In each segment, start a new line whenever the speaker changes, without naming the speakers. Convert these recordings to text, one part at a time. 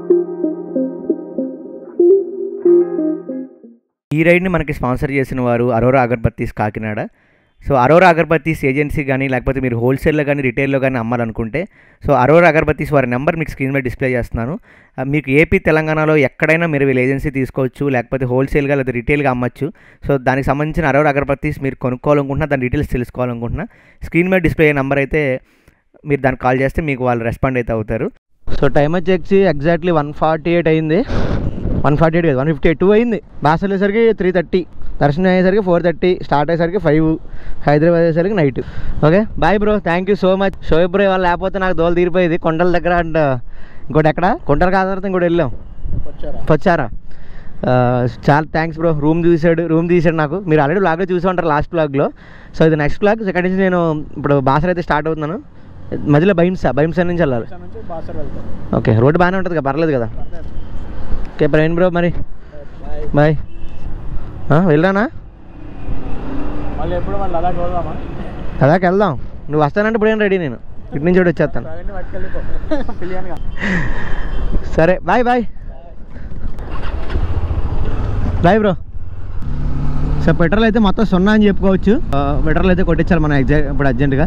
ఈ రైడ్ని మనకి స్పాన్సర్ చేసిన వారు Aurora Agarbattis Kakinada. So Aurora Agarbattis agency కానీ లేకపోతే మీరు హోల్సేల్లో కానీ రిటైల్లో కానీ అమ్మాలనుకుంటే సో అరోరా అగర్బత్తీస్ వారి నెంబర్ మీకు స్క్రీన్ మీద డిస్ప్లే చేస్తున్నాను. మీకు ఏపీ తెలంగాణలో ఎక్కడైనా మీరు వీళ్ళ ఏజెన్సీ తీసుకోవచ్చు, లేకపోతే హోల్సేల్గా లేదా రిటైల్గా అమ్మచ్చు. సో దానికి సంబంధించిన అరోరా అగర్బత్తీస్ మీరు కొనుక్కోవాలనుకుంటున్నా, దాని డీటెయిల్స్ తెలుసుకోవాలనుకుంటున్నా, స్క్రీన్ మీద డిస్ప్లే అయ్యే నెంబర్ అయితే మీరు దానికి కాల్ చేస్తే మీకు వాళ్ళు రెస్పాండ్ అయితే అవుతారు. సో టైం వచ్చేసి ఎగ్జాక్ట్లీ 148 అయింది. 148 కాదు 152 అయింది. బాస్ వెళ్ళేసరికి 3:30, దర్శనం అయ్యేసరికి 4:30, స్టార్ట్ అయ్యేసరికి 5, హైదరాబాద్ అయ్యేసరికి night. Okay bye bro, thank you so much. Shoaib bro వాళ్ళు లేకపోతే నాకు దోలు తీరిపోయేది. కొండల దగ్గర అండ్ ఇంకోటి ఎక్కడ కొండలు కాదు తర్వాత ఇంకోటి వెళ్ళాం పొచ్చారా. చాలా థ్యాంక్స్ బ్రో. రూమ్ తీసాడు నాకు. మీరు ఆల్రెడీ బ్లాగ్లో చూసి ఉంటారు లాస్ట్ బ్లాగ్లో. సో ఇది నెక్స్ట్ బ్లాగ్. సెకండ్ నుంచి నేను ఇప్పుడు బాసర్ అయితే స్టార్ట్ అవుతున్నాను. మధ్యలో భైంసా నుంచి వెళ్ళాలి. ఓకే రోడ్డు బాగానే ఉంటుంది కదా, పర్లేదు కదా. ఓకే ప్రవీణ్ బ్రో మరి బాయ్. వెళ్ళానా లదాఖ్ వెళ్దాం. నువ్వు వస్తానంటే ఇప్పుడు ఏం రెడీ, నేను ఇటు నుంచి కూడా వచ్చేస్తాను. సరే bye bye bye bro. So petrol అయితే మొత్తం 0 అని చెప్పుకోవచ్చు. పెట్రోల్ అయితే కొట్టించాలి మనం ఇప్పుడు అర్జెంటుగా.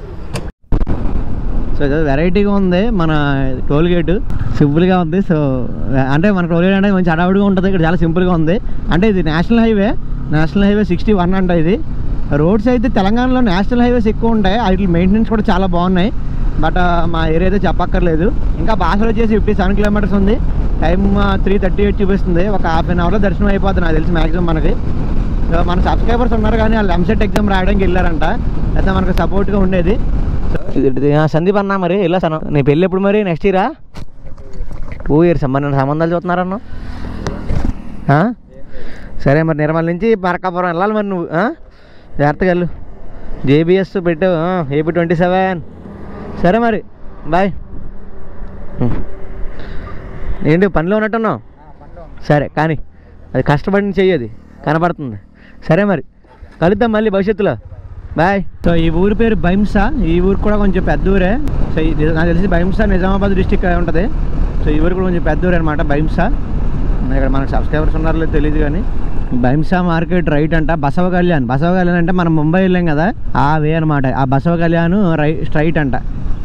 సో వెరైటీగా ఉంది మన టోల్ గేటు, సింపుల్గా ఉంది. సో అంటే మన టోల్ గేట్ అంటే కొంచెం అడవుడిగా ఉంటుంది, ఇక్కడ చాలా సింపుల్గా ఉంది. అంటే ఇది నేషనల్ హైవే 61 అంట. ఇది రోడ్స్ అయితే తెలంగాణలో నేషనల్ హైవేస్ ఎక్కువ ఉంటాయి, వాటి మెయింటెనెన్స్ కూడా చాలా బాగున్నాయి. బట్ మా ఏరియా అయితే చెప్పక్కర్లేదు. ఇంకా బాసర్ వచ్చేసి 57 కిలోమీటర్స్ ఉంది. టైం 3:38 చూపిస్తుంది. ఒక హాఫ్ అన్ అవర్లో దర్శనం అయిపోతుంది నాకు తెలిసి మ్యాక్సిమం మనకి. మన సబ్స్క్రైబర్స్ ఉన్నారు కానీ వాళ్ళు ఎంసెట్ ఎగ్జామ్ రాయడానికి వెళ్ళారంట, అయితే మనకు సపోర్ట్గా ఉండేది. సందీప్ అన్నా మరి వెళ్ళాను. నీ పెళ్ళి ఎప్పుడు మరి? నెక్స్ట్ ఇయరా? 2 years సంబంధాలు చూస్తున్నారన్నా. సరే మరి నిర్మల్ నుంచి మరకాపురం వెళ్ళాలి మరి నువ్వు. జాగ్రత్తగా వెళ్ళు. జేబిఎస్ పెట్టావు AP 27. సరే మరి బాయ్. ఏంటి పనిలో ఉన్నట్టున్నావు? సరే కానీ అది కష్టపడి చెయ్యది కనపడుతుంది. సరే మరి కలుద్దాం మళ్ళీ భవిష్యత్తులో. బాయ్. సో ఈ ఊరి పేరు భైంసా. ఈ ఊరు కూడా కొంచెం పెద్ద ఊరే. సో నాకు తెలిసి భైంసా నిజామాబాద్ డిస్టిక్ ఉంటుంది. సో ఈ ఊరు కూడా కొంచెం పెద్ద ఊరే అనమాట భైంసా. ఇక్కడ మనకు సబ్స్క్రైబర్స్ ఉన్నారో లేదో తెలియదు కానీ భైంసా మార్కెట్ రైట్ అంట. బసవ కళ్యాణ్ అంటే మనం ముంబై వెళ్ళాం కదా ఆ వే అనమాట. ఆ బసవ కళ్యాణ్ స్ట్రైట్ అంట.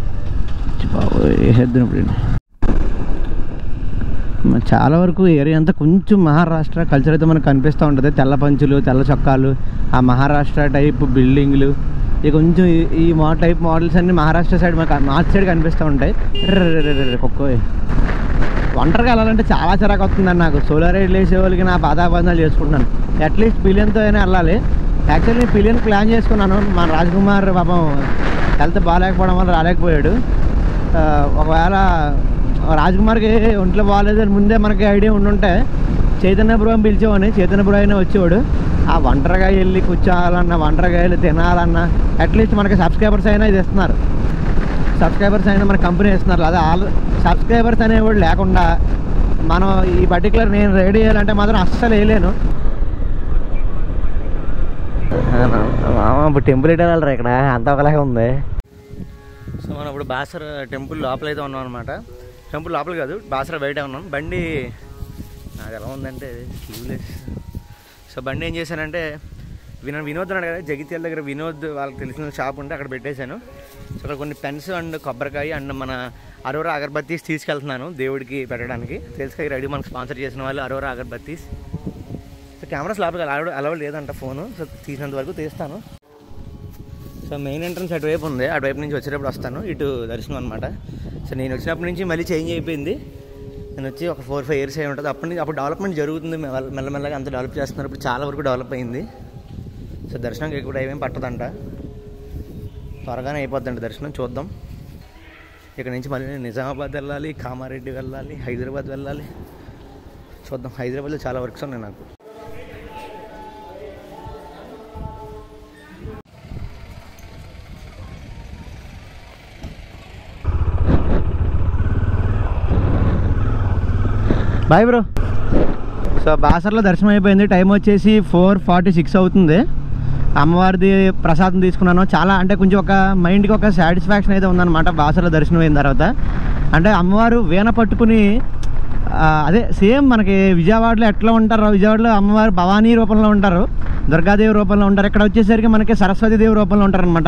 చాలా వరకు ఏరియా అంతా కొంచెం మహారాష్ట్ర కల్చర్ అయితే మనకు కనిపిస్తూ ఉంటుంది. తెల్ల పంచులు, తెల్ల చొక్కాలు, ఆ మహారాష్ట్ర టైప్ బిల్డింగ్లు, ఇక కొంచెం ఈ టైప్ మోడల్స్ అన్నీ మహారాష్ట్ర సైడ్ మనకు నార్త్ సైడ్ కనిపిస్తూ ఉంటాయి. ఒక్కో ఒంటరిగా వెళ్ళాలంటే చాలా చిరాకు వస్తుందండి నాకు. సోలో రైడ్లు వేసే వాళ్ళకి నా బాధాబంధాలు చేసుకుంటున్నాను. అట్లీస్ట్ పిలియన్తో అయినా వెళ్ళాలి. యాక్చువల్లీ నేను పిలియన్ ప్లాన్ చేసుకున్నాను. మన రాజ్కుమార్ పాపం హెల్త్ బాగాలేకపోవడం వల్ల రాలేకపోయాడు. ఒకవేళ రాజ్కుమార్కి ఒంట్లో బాగాలేదని ముందే మనకి ఐడియా ఉండుంటే చైతన్య బ్రో అని పిలిచేవాడిని. చైతన్య బ్రో అయినా వచ్చేవాడు. ఆ ఒంటరిగా వెళ్ళి కూర్చోవాలన్నా, ఒంటరిగా వెళ్ళి తినాలన్నా అట్లీస్ట్ మనకి సబ్స్క్రైబర్స్ అయినా ఇది ఇస్తున్నారు. సబ్స్క్రైబర్స్ అయినా మన కంపెనీ ఇస్తున్నారు. అదే సబ్స్క్రైబర్స్ అనేవాడు లేకుండా మనం ఈ పర్టికులర్ నేను రెడీ చేయాలంటే మాత్రం అస్సలు వేయలేను. ఇప్పుడు టెంపుల్ వెళ్ళాలరా ఇక్కడ అంత ఒకలాగే ఉంది. సో మనం ఇప్పుడు బాసర టెంపుల్ లోపలైతే ఉన్నాం అనమాట. టెంపుల్ లోపల కాదు, బాసర బయట ఉన్నాం. బండి నాకు ఎలా ఉందంటే స్లీవ్లెస్. సో బండి ఏం చేశానంటే వినోద్ అన్నాడు కదా జగిత్యాల దగ్గర, వినోద్ వాళ్ళకి తెలిసిన షాప్ ఉంటే అక్కడ పెట్టేశాను. సో అక్కడ కొన్ని పెన్స్ అండ్ కొబ్బరికాయ అండ్ మన అరోరా అగర్బత్తీస్ తీసుకెళ్తున్నాను దేవుడికి పెట్టడానికి. తెలుసుకాయ రెడీ మనకు స్పాన్సర్ చేసిన వాళ్ళు అరోరా అగర్బత్తీస్. సో కెమెరాస్ లోపలికి అలౌడ్ లేదంట ఫోను. సో తీసినంత వరకు తీస్తాను. సో మెయిన్ ఎంట్రన్స్ అటువైపు ఉంది, అటువైపు నుంచి వచ్చేటప్పుడు వస్తాను. ఇటు దర్శనం అనమాట. సో నేను వచ్చినప్పటి నుంచి మళ్ళీ చేంజ్ అయిపోయింది. నేను వచ్చి ఒక 4-5 years అయి ఉంటుంది. అప్పుడు డెవలప్మెంట్ జరుగుతుంది మెల్లమెల్లగా, అంత డెవలప్ చేస్తున్నారు. ఇప్పుడు చాలా వరకు డెవలప్ అయింది. సో దర్శనంకి ఎక్కువ టైం ఏం పట్టదంట, త్వరగానే అయిపోద్దంట దర్శనం. చూద్దాం. ఇక్కడ నుంచి మళ్ళీ నేను నిజామాబాద్ వెళ్ళాలి, కామారెడ్డి వెళ్ళాలి, హైదరాబాద్ వెళ్ళాలి. చూద్దాం. హైదరాబాద్లో చాలా వర్క్స్ ఉన్నాయి నాకు. Bye bro. సో బాసర్లో దర్శనం అయిపోయింది. టైం వచ్చేసి 4:46 అవుతుంది. అమ్మవారిది ప్రసాదం తీసుకున్నాను. చాలా అంటే కొంచెం ఒక మైండ్కి ఒక సాటిస్ఫాక్షన్ అయితే ఉందన్నమాట బాసర్లో దర్శనం అయిన తర్వాత. అంటే అమ్మవారు వీణ పట్టుకుని
అదే సేమ్ మనకి విజయవాడలో ఎట్లా ఉంటారో, విజయవాడలో అమ్మవారు భవానీ రూపంలో ఉంటారు, దుర్గాదేవి రూపంలో ఉంటారు. ఇక్కడ వచ్చేసరికి మనకి సరస్వతీదేవి రూపంలో ఉంటారనమాట.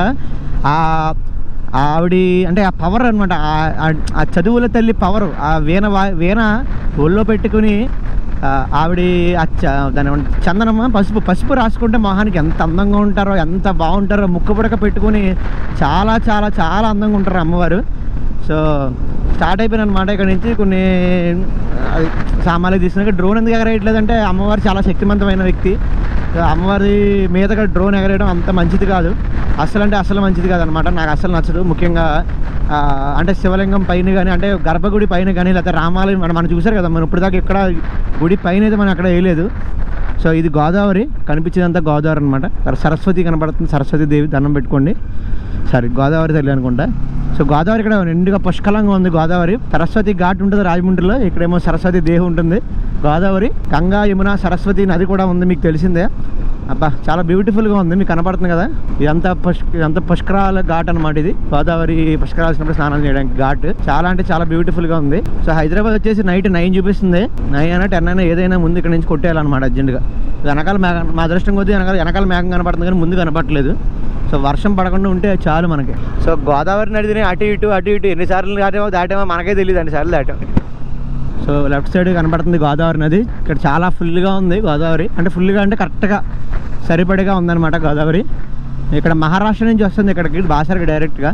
ఆవిడ అంటే ఆ పవర్ అనమాట, ఆ చదువుల తల్లి పవరు, ఆ వీణ ఒళ్ళో పెట్టుకుని ఆవిడ దాని చందనమ్మ పసుపు రాసుకుంటే మొహానికి ఎంత అందంగా ఉంటారో, ఎంత బాగుంటారో, ముక్కు పుడక పెట్టుకుని చాలా చాలా చాలా అందంగా ఉంటారు అమ్మవారు. సో స్టార్ట్ అయిపోయిన అనమాట. ఇక్కడ నుంచి కొన్ని సామాన్లు తీసుకున్నాక డ్రోన్ ఎందుకు ఎగరేయట్లేదంటే అమ్మవారు చాలా శక్తివంతమైన వ్యక్తి. అమ్మవారి మీదగా డ్రోన్ ఎగరేయడం అంత మంచిది కాదు, అసలు మంచిది కాదనమాట. నాకు అసలు నచ్చదు. ముఖ్యంగా అంటే శివలింగం పైన కానీ, అంటే గర్భగుడి పైన కానీ, లేకపోతే రామాలయం మనం చూసారు కదా, మనం ఇప్పుడు దాకా ఇక్కడ గుడి పైన అయితే మనం అక్కడ వేయలేదు. సో ఇది గోదావరి, కనిపించేదంతా గోదావరి అనమాట. సరస్వతి కనపడుతుంది, సరస్వతి దేవి దండం పెట్టుకోండి. సారీ, గోదావరి తల్లి అనుకుంటా. సో గోదావరి ఇక్కడ నిండుగా పుష్కలంగా ఉంది గోదావరి. సరస్వతి ఘాట్ ఉంటుంది రాజమండ్రిలో, ఇక్కడేమో సరస్వతి దేవి ఉంటుంది. గోదావరి, గంగా, యమున, సరస్వతి నది కూడా ఉంది, మీకు తెలిసిందే. అబ్బా చాలా బ్యూటిఫుల్గా ఉంది, మీకు కనపడుతుంది కదా. ఇదంతా పుష్కరాల ఘాట్ అనమాట. ఇది గోదావరి పుష్కరాలు వచ్చినప్పుడు స్నానం చేయడానికి ఘాట్. చాలా అంటే చాలా బ్యూటిఫుల్గా ఉంది. సో హైదరాబాద్ వచ్చేసి నైట్ 9 చూపిస్తుంది. 9 అయినా 10 అయినా ఏదైనా ముందు ఇక్కడ నుంచి కొట్టేయాలన్నమాట అర్జెంట్గా. వెనకాల మేఘం, మా అదృష్టం కొద్దీ వెనకాల మేఘం కనపడుతుంది కానీ ముందు కనపడట్లేదు. సో వర్షం పడకుండా ఉంటే చాలు మనకి. సో గోదావరి నదిని అటు ఇటు ఎన్నిసార్లు దాటేమో మనకే తెలియదు, అన్నిసార్లు దాటాం. సో లెఫ్ట్ సైడ్ కనపడుతుంది గోదావరి నది. ఇక్కడ చాలా ఫుల్గా ఉంది గోదావరి, అంటే ఫుల్గా అంటే కరెక్ట్గా సరిపడిగా ఉందన్నమాట గోదావరి. ఇక్కడ మహారాష్ట్ర నుంచి వస్తుంది ఇక్కడికి బాసర్కి డైరెక్ట్గా.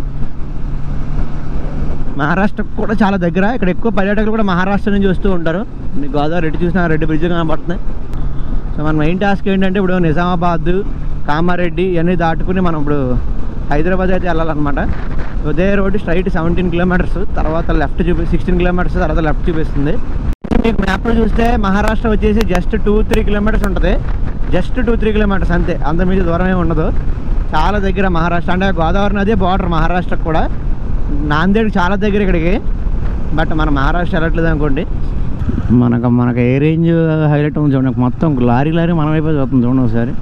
మహారాష్ట్రకు కూడా చాలా దగ్గర. ఇక్కడ ఎక్కువ పర్యాటకులు కూడా మహారాష్ట్ర నుంచి వస్తూ ఉంటారు. గోదావరి ఎటు చూసినా రెడ్డి బ్రిడ్జ్ కనపడుతుంది. సో మన మెయిన్ టాస్క్ ఏంటంటే ఇప్పుడు నిజామాబాద్, కామారెడ్డి ఇవన్నీ దాటుకుని మనం ఇప్పుడు హైదరాబాద్ అయితే వెళ్ళాలన్నమాట. ఉదయ రోడ్డు స్ట్రైట్ 17 కిలోమీటర్స్, తర్వాత లెఫ్ట్ 16 కిలోమీటర్స్, తర్వాత లెఫ్ట్ చూపిస్తుంది. మీకు మ్యాప్లో చూస్తే మహారాష్ట్ర వచ్చేసి జస్ట్ 2-3 కిలోమీటర్స్ ఉంటుంది. జస్ట్ 2-3 కిలోమీటర్స్ అంతే, అంత మీద దూరమే ఉండదు. చాలా దగ్గర మహారాష్ట్ర. అంటే గోదావరి నదే బార్డర్ మహారాష్ట్రకు కూడా. నాందేడ్ చాలా దగ్గర ఇక్కడికి, బట్ మన మహారాష్ట్ర వెళ్ళట్లేదు అనుకోండి. మనకు ఏ రేంజ్ హైలైట్ ఉంది చూడండి. మొత్తం లారీ మనం అయిపోయి చూస్తుంది చూడండి ఒకసారి.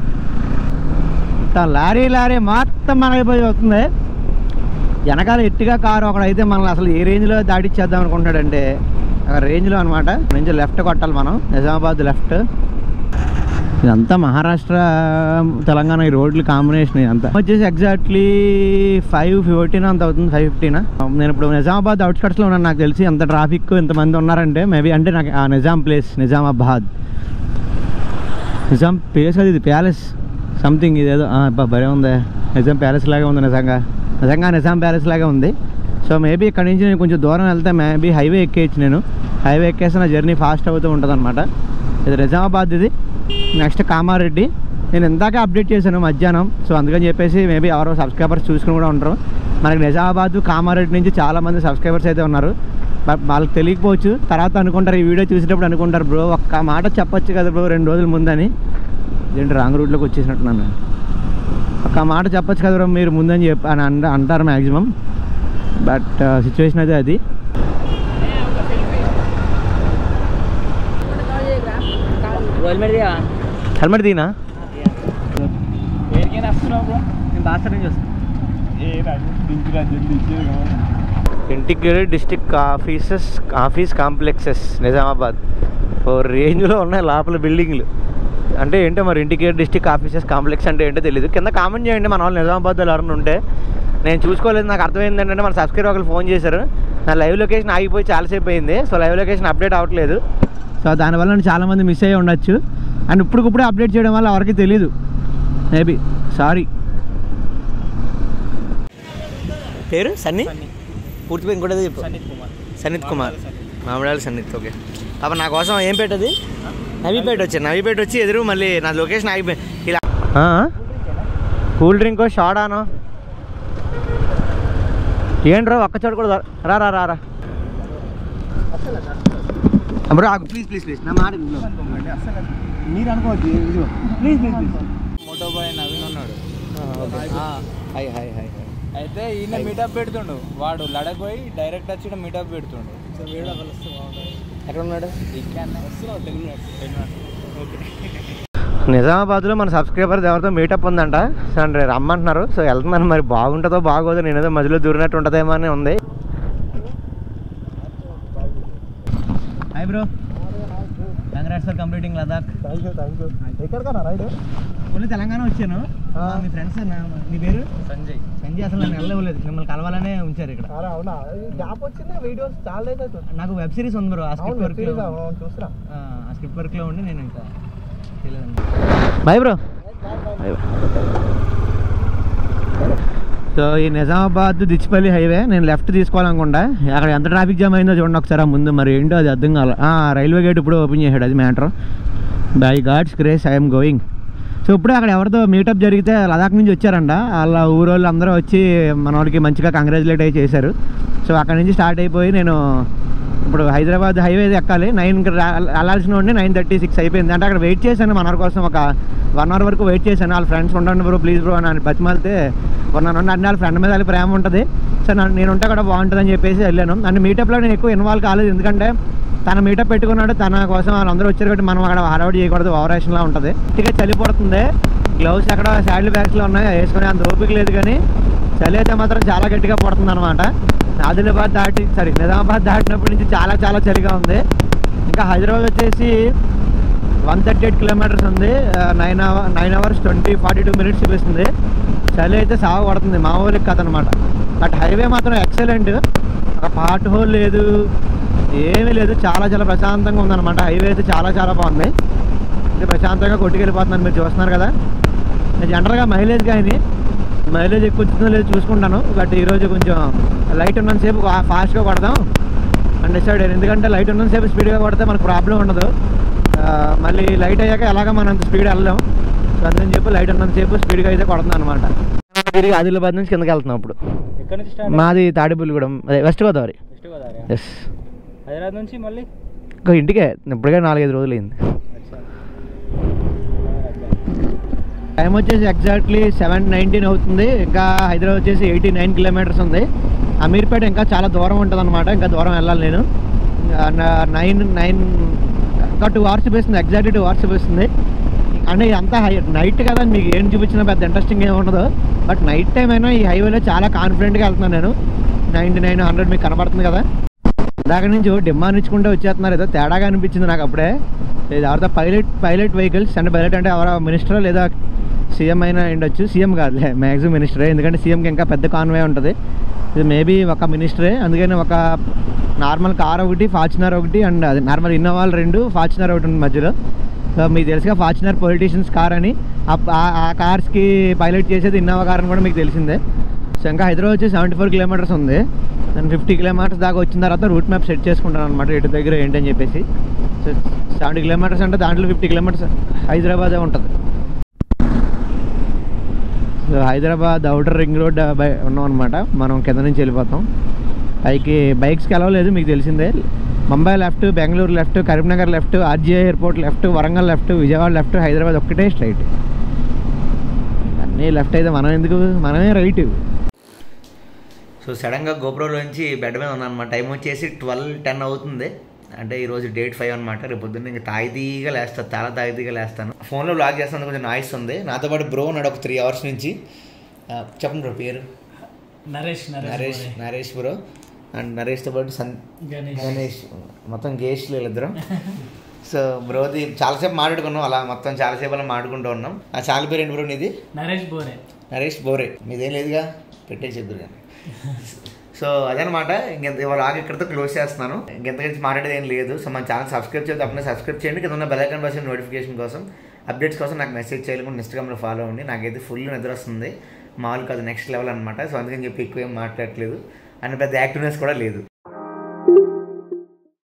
లారీ మొత్తం మన అయిపోయి వస్తుంది. వెనకాల ఎట్టిగా కారు ఒకడైతే మనల్ని అసలు ఏ రేంజ్లో దాటిచ్చేద్దాం అనుకుంటాడంటే ఆ రేంజ్లో అనమాట. నుంచి లెఫ్ట్ కొట్టాలి మనం, నిజామాబాద్ లెఫ్ట్. ఇదంతా మహారాష్ట్ర తెలంగాణ ఈ రోడ్లు కాంబినేషన్. ఇదంతా వచ్చేసి ఎగ్జాక్ట్లీ 5:14 అంత అవుతుంది, 5:15. నేను ఇప్పుడు నిజామాబాద్ అవుట్స్కట్స్లో ఉన్నాను. నాకు తెలిసి ఎంత ట్రాఫిక్ ఎంతమంది ఉన్నారంటే మేబీ అంటే నాకు ఆ నిజాం ప్లేస్, నిజామాబాద్ నిజాం ప్లేస్ అది, ఇది ప్యాలెస్ సంథింగ్ ఇదేదో భలే ఉంది. నిజాం ప్యాలెస్ లాగా ఉంది, నిజంగా నిజాం ప్యాలెస్ లాగా ఉంది. సో మేబీ ఇక్కడ నుంచి నేను కొంచెం దూరం వెళ్తే మేబీ హైవే ఎక్కేయచ్చు. నేను హైవే ఎక్కేసి నా జర్నీ ఫాస్ట్ అవుతూ ఉంటుంది అనమాట. ఇది నిజామాబాద్, ఇది నెక్స్ట్ కామారెడ్డి. నేను ఇందాక అప్డేట్ చేశాను మధ్యాహ్నం. సో అందుకని చెప్పేసి మేబీ ఎవరో సబ్స్క్రైబర్స్ చూసుకుని కూడా ఉంటారు. మనకి నిజామాబాద్, కామారెడ్డి నుంచి చాలామంది సబ్స్క్రైబర్స్ అయితే ఉన్నారు. బట్ వాళ్ళకి తెలియకపోవచ్చు. తర్వాత అనుకుంటారు, ఈ వీడియో చూసేటప్పుడు అనుకుంటారు, బ్రో ఒక్క మాట చెప్పొచ్చు కదా బ్రో 2 రోజుల ముందని. ఏంటి రాంగ్ రూట్లోకి వచ్చేసినట్టున్నాను. ఒక్క మాట చెప్పొచ్చు కదా బ్రో మీరు ముందని అని అంటారు మ్యాక్సిమం. బట్ సిచ్యువేషన్ అయితే అది. హెల్మెట్ దీనా integrated district office complexes Nizamabad. ఓ రేంజ్లో ఉన్నాయి లోపల బిల్డింగ్లు. అంటే ఏంటో మరి ఇంటిగ్రేటెడ్ డిస్ట్రిక్ట్ ఆఫీసెస్ కాంప్లెక్స్ అంటే ఏంటో తెలియదు. కింద కామెంట్ చేయండి మన వాళ్ళు నిజామాబాద్లో ఎవరైనా ఉంటే. నేను చూసుకోలేదు. నాకు అర్థమైంది ఏంటంటే మన సబ్స్క్రైబర్ ఒకరు ఫోన్ చేశారు, నా లైవ్ లొకేషన్ ఆగిపోయి చాలాసేపు అయింది. సో లైవ్ లొకేషన్ అప్డేట్ అవ్వట్లేదు. సో దానివల్ల చాలామంది మిస్ అయ్యి ఉండొచ్చు. అండ్ ఇప్పుడే అప్డేట్ చేయడం వల్ల ఎవరికి తెలీదు మేబీ. సారీ. పేరు సన్నీ, పూర్తి పేరు ఇంకోటి చెప్పు. సన్నిత్ కుమార్, మామిడాలి సన్నిత్. ఓకే. అప్పుడు నా కోసం ఏం పెట్టది నవీపేట వచ్చి ఎదురు మళ్ళీ నా లొకేషన్ ఆగిపోయి ఇలా. కూల్ డ్రింక్ షాడానో ఏంట్రా ఒక్క చోటు కూడా రా బ్రో. ప్లీజ్ నా మాట మీరు అనుకోవద్దు. ప్లీజ్
మోటో బాయ్ నవీన్ ఉన్నాడు.
హాయ్.
అయితే ఈయన మీటప్ పెడుతుండు. వాడు లడక్ పోయి డైరెక్ట్ వచ్చి మీటప్ పెడుతుండు.
ఎక్కడ ఉన్నాడు? నిజామాబాద్లో మన సబ్స్క్రైబర్ ఎవరితో మీటప్ ఉందంట. సో అంటే రమ్మంటున్నారు. సో వెళ్తున్నాను. మరి బాగుంటుందో బాగోదో, నేనేదో మధ్యలో దూరినట్టు ఉంటుందేమో అని ఉంది. Hi bro, congrats for completing Ladakh.
Thank you. ఎక్కడికన్నా రైడ్?
ఓన్లీ తెలంగాణ వచ్చాను. మీ ఫ్రెండ్స్ మీ పేరు?
సంజయ్.
సంజయ్ అసలు నన్ను వెళ్ళలేదు, మిమ్మల్ని కలవాలనే ఉంచారు ఇక్కడ.
అరే అవునా, గ్యాప్ వచ్చింది వీడియోస్ చాలా అయితే.
నాకు వెబ్ సిరీస్ ఉంది బ్రో, ఆ స్క్రిప్ట్ వర్క్
చూసినా,
ఆ స్క్రిప్ట్ వర్క్లో ఉండి నేను ఇంకా తెలియదండి. Bye bro. సో ఈ నిజామాబాద్ దిచ్చిపల్లి హైవే నేను లెఫ్ట్ తీసుకోవాలనుకుంటా. అక్కడ ఎంత ట్రాఫిక్ జామ్ అయిందో చూడండి ఒకసారి. ముందు మరి ఏంటో అది అర్థం కావాలి. రైల్వే గేట్ ఇప్పుడు ఓపెన్ చేశాడు, అది matter. By god's grace I'm going. So ఇప్పుడు అక్కడ ఎవరితో మీటప్ జరిగితే లదాఖ్ నుంచి వచ్చారంట. వాళ్ళ ఊరోళ్ళు అందరూ వచ్చి మన వాళ్ళకి మంచిగా కంగ్రాచులేట్ అయ్యి చేశారు. సో అక్కడ నుంచి స్టార్ట్ అయిపోయి నేను ఇప్పుడు హైదరాబాద్ హైవే ఎక్కాలి. 9కి వెళ్ళాల్సిన ఉండి 9:36 అయిపోయింది. అంటే అక్కడ వెయిట్ చేశాను మన కోసం, ఒక 1 hour వరకు వెయిట్ చేశాను. వాళ్ళ ఫ్రెండ్స్ ఉండండి బ్రో ప్లీజ్ బ్రో అని బతిమాలితే ఉన్నాను. అంటే వాళ్ళ ఫ్రెండ్ మీద వాళ్ళ ప్రేమ ఉంటుంది. సో నేను ఉంటే కూడా బాగుంటుందని చెప్పేసి వెళ్ళాను. అంటే మీటప్లో నేను ఎక్కువ ఇన్వాల్వ్ కాలేదు, ఎందుకంటే తన మీటప్ పెట్టుకున్నాడు, తన కోసం వాళ్ళందరూ వచ్చారు కాబట్టి మనం అక్కడ హడావుడి చేయకూడదు, ఓవరాక్షన్లా ఉంటుంది. ఇక చలి పడుతుంది, గ్లౌస్ అక్కడ శాడిల్ బ్యాగ్స్లో ఉన్నాయి, వేసుకునే అంత ఓపిక లేదు. కానీ చలి అయితే మాత్రం చాలా గట్టిగా పడుతుంది అనమాట. నిజామాబాద్ దాటినప్పటి నుంచి చాలా చాలా చలిగా ఉంది. ఇంకా హైదరాబాద్ వచ్చేసి 138 kilometers ఉంది, 9 hours 42 minutes చూపిస్తుంది. చలి అయితే సాగు పడుతుంది, మామూలుగా కథ అనమాట. బట్ హైవే మాత్రం ఎక్సలెంట్, ఒక పార్ట్ హోల్ లేదు, ఏమీ లేదు, చాలా చాలా ప్రశాంతంగా ఉందన్నమాట. హైవే అయితే చాలా చాలా బాగుంది. ఇది ప్రశాంతంగా కొట్టుకెళ్ళిపోతున్నాను, మీరు చూస్తున్నారు కదా. నేను జనరల్గా మైలేజ్ కానీ మైలేజ్ ఎక్కువ వచ్చిందో లేదో చూసుకుంటాను. బట్ ఈరోజు కొంచెం లైట్ ఉన్నంతసేపు ఫాస్ట్గా కొడదాం అని డిసైడ్ అయ్యాను. ఎందుకంటే లైట్ ఉన్నంతసేపు స్పీడ్గా కొడితే మనకు ప్రాబ్లం ఉండదు, మళ్ళీ లైట్ అయ్యాక ఎలాగ మనం అంత స్పీడ్ వెళ్ళాం. సో అందుకని చెప్పి లైట్ ఉన్నంతసేపు స్పీడ్గా అయితే కొడుతున్నాను అనమాట. తిరిగి ఆదిలాబాద్ నుంచి కిందకి వెళ్తున్నాం. ఇప్పుడు
ఎక్కడి నుంచి స్టార్ట్?
మాది తాడేపల్లిగూడెం, అదే west Godavari.
West Godavari.
Yes.
Hyderabad నుంచి మళ్ళీ
ఇంకా ఇంటికే ఇప్పటికే 4-5 రోజులు అయింది. టైం వచ్చేసి ఎగ్జాక్ట్లీ 7:19 అవుతుంది. ఇంకా హైదరాబాద్ వచ్చేసి 89 kilometers ఉంది. అమీర్పేట ఇంకా చాలా దూరం ఉంటుంది అనమాట, ఇంకా దూరం వెళ్ళాలి నేను. 9 ఇంకా 2 hours చూపిస్తుంది, ఎగ్జాక్ట్లీ 2 hours చూపిస్తుంది. అంటే ఇదంతా నైట్ కదా, మీకు ఏం చూపించినా పెద్ద ఇంట్రెస్టింగ్ ఏమి ఉండదు. బట్ నైట్ టైం అయినా ఈ హైవేలో చాలా కాన్ఫిడెంట్గా వెళ్తున్నాను నేను. 99, 100 మీకు కనబడుతుంది కదా. దాకా నుంచి డిమాండ్ ఇచ్చుకుంటే వచ్చేస్తున్నారు, ఏదో తేడాగా అనిపించింది నాకు అప్పుడే. ఎవరితో పైలట్ వెహికల్స్ అంటే పైలట్ అంటే ఎవరో మినిస్టర్ లేదా సీఎం అయినా ఉండొచ్చు. సీఎం కాదులే, మ్యాక్సిమం మినిస్టరే, ఎందుకంటే సీఎంకి ఇంకా పెద్ద కాన్వే ఉంటుంది. ఇది మేబీ ఒక మినిస్టరే, అందుకని ఒక నార్మల్ కార్ ఒకటి, ఫార్చునర్ ఒకటి, అండ్ అది నార్మల్ ఇన్నోవాలు 2, ఫార్చునర్ ఒకటి ఉంది మధ్యలో. సో మీకు తెలుసుగా ఫార్చునర్ పొలిటీషియన్స్ కార్ అని, ఆ కార్స్కి పైలట్ చేసేది ఇన్నోవా కార్ అని కూడా మీకు తెలిసిందే. సో ఇంకా హైదరాబాద్ వచ్చి 74 kilometers ఉంది. నేను 50 kilometers దాకా వచ్చిన తర్వాత రూట్ మ్యాప్ సెట్ చేసుకుంటాను అనమాట, ఎటు దగ్గర ఏంటని చెప్పేసి. సో 70 kilometers అంటే దాంట్లో 50 kilometers హైదరాబాదే ఉంటుంది. So Hyderabad outer ring road ఉన్నాం అనమాట. మనం కింద నుంచి వెళ్ళిపోతాం పైకి. బైక్స్కి వెళ్ళలేదు, మీకు తెలిసిందే. Mumbai left, Bengaluru left, Karimnagar left, RGI airport left, Warangal left, Vijayawada left, Hyderabad ఒక్కటే స్ట్రైట్. అన్నీ లెఫ్ట్ అయితే మనం ఎందుకు, మనమే రైట్.
సో సడన్గా గోప్రోలోంచి బెడ్ మీద ఉన్నాను అనమాట. టైం వచ్చేసి 12:10 అవుతుంది. అంటే ఈరోజు డేట్ 5 అనమాట. రేపు పొద్దున్న ఇంకా తాగితీగా లేస్తాను, చాలా తాగితీగా లేస్తాను. ఫోన్లో బ్లాగ్ చేస్తాను, కొంచెం నాయిస్ ఉంది. నాతో పాటు బ్రో ఉన్నాడు ఒక 3 hours నుంచి. చెప్పండి బ్రో పేరు. నరేష్ బ్రో. అండ్ నరేష్తో పాటు గణేష్, మొత్తం గేష్లు వీళ్ళిద్దరం. సో బ్రోది చాలాసేపు మాట్లాడుకున్నాం, అలా మొత్తం చాలాసేపు అలా మాట్లాడుకుంటూ ఉన్నాం. ఆ ఛానల్ పేరు ఏంటి బ్రో నీది? నరేష్ బోరే. మీదేం లేదుగా, పెట్టేసి ఇద్దరు కానీ. సో అదనమాట. ఇంకెంత ఇవాళ ఇక్కడితో క్లోజ్ చేస్తున్నాను. ఇంకెంతకరించి మాట్లాడేది ఏం లేదు. సో మన ఛానల్ సబ్స్క్రైబ్ చేసి తప్పకుండా సబ్స్క్రైబ్ చేయండి. కింద ఉన్న బెల్ ఐకాన్ ప్రెస్ చేయండి నోటిఫికేషన్ కోసం. అప్డేట్స్ కోసం నాకు మెసేజ్ చేయాలి, ఇన్స్టాగ్రామ్లో ఫాలో అవ్వండి. నాకైతే ఫుల్ నిద్ర వస్తుంది, మామూలు కాదు, నెక్స్ట్ లెవెల్ అనమాట. సో అందుకని చెప్పి ఎక్కువ ఏం మాట్లాడట్లేదు, అండ్ పెద్ద యాక్టివ్నెస్ కూడా లేదు.